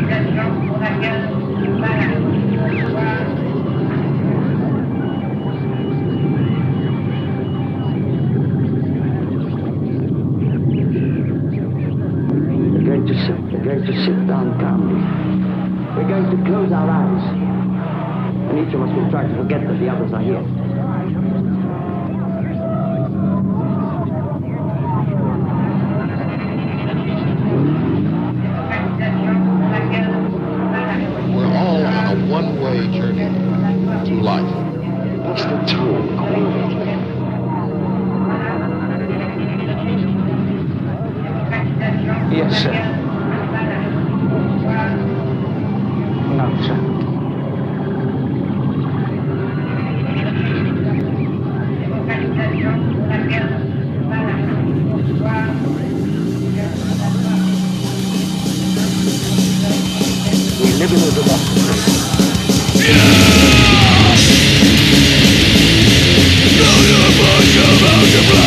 We're going to sit down calmly. We're going to close our eyes. And each of us will try to forget that the others are here. We're all on a one-way journey to life. What's the tone? Yes, sir. No, sir. We live in a democracy. Go to the bush about to